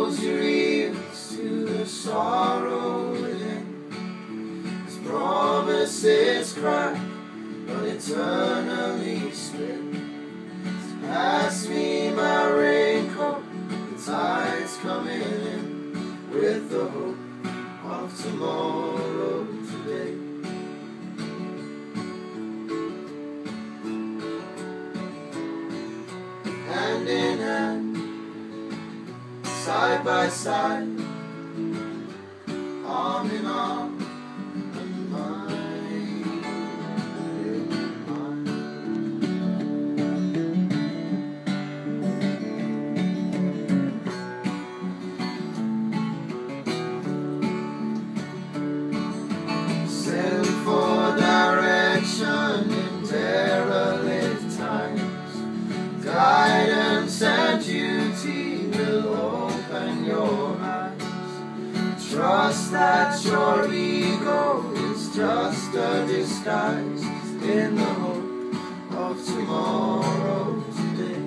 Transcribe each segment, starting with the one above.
close your ears to the sorrow within. His promises crack, but eternally split. Pass me my raincoat, the tide's coming in, with the hope of tomorrow today. Hand in hand, side by side, arm in arm, and mind in mind. Send for direction in derelict times. Guidance and duty will open your eyes. Trust that your ego is just a disguise in the hope of tomorrow today.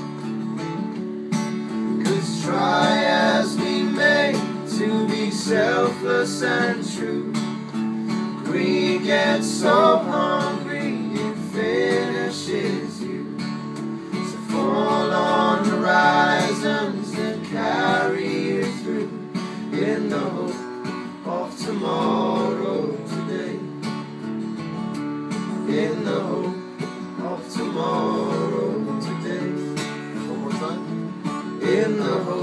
'Cause try as we may to be selfless and true, we get so hungry it finishes you. So fall on horizons that carry you through, in the hope of tomorrow today. In the hope of tomorrow today. One more time. In the hope